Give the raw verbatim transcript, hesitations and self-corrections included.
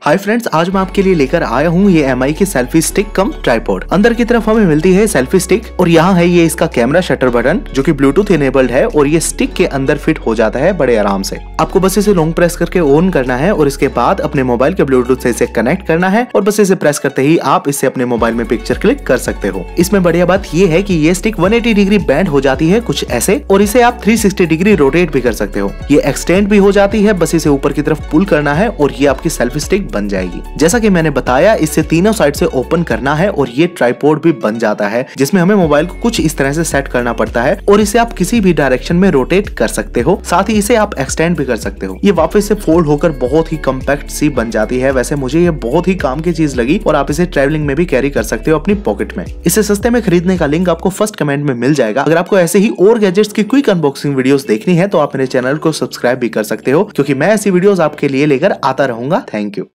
Hi friends, आज मैं आपके लिए लेकर आया हूँ ये एम आई की सेल्फी स्टिक कम ट्राइपॉड। अंदर की तरफ हमें मिलती है सेल्फी स्टिक और यहाँ है ये इसका कैमरा शटर बटन जो कि ब्लूटूथ इनेबल्ड है और ये स्टिक के अंदर फिट हो जाता है बड़े आराम से। आपको बस इसे लॉन्ग प्रेस करके ऑन करना है और इसके बाद अपने मोबाइल के ब्लूटूथ से इसे कनेक्ट करना है और बस इसे प्रेस करते ही आप इससे अपने मोबाइल में पिक्चर क्लिक कर सकते हो। इसमें बढ़िया बात ये है कि ये स्टिक एक सौ अस्सी डिग्री बैंड हो जाती है कुछ ऐसे, और इसे आप तीन सौ साठ डिग्री रोटेट भी कर सकते हो। ये एक्सटेंड भी हो जाती है, बस इसे ऊपर की तरफ पुल करना है और ये आपकी सेल्फी स्टिक बन जाएगी। जैसा कि मैंने बताया, इसे तीनों साइड से ओपन करना है और ये ट्राइपॉड भी बन जाता है, जिसमें हमें मोबाइल को कुछ इस तरह से सेट करना पड़ता है और इसे आप किसी भी डायरेक्शन में रोटेट कर सकते हो। साथ ही इसे आप एक्सटेंड भी कर सकते हो। ये वापस से फोल्ड होकर बहुत ही कम्पैक्ट सी बन जाती है। वैसे मुझे ये बहुत ही काम की चीज लगी और आप इसे ट्रैवलिंग में भी कैरी कर सकते हो अपनी पॉकेट में। इसे सस्ते में खरीदने का लिंक आपको फर्स्ट कमेंट में मिल जाएगा। अगर आपको ऐसे ही और गैजेट्स की क्विक अनबॉक्सिंग वीडियोस देखनी है तो आप मेरे चैनल को सब्सक्राइब भी कर सकते हो, क्योंकि मैं ऐसी वीडियोस आपके लिए लेकर आता रहूंगा। Thank you.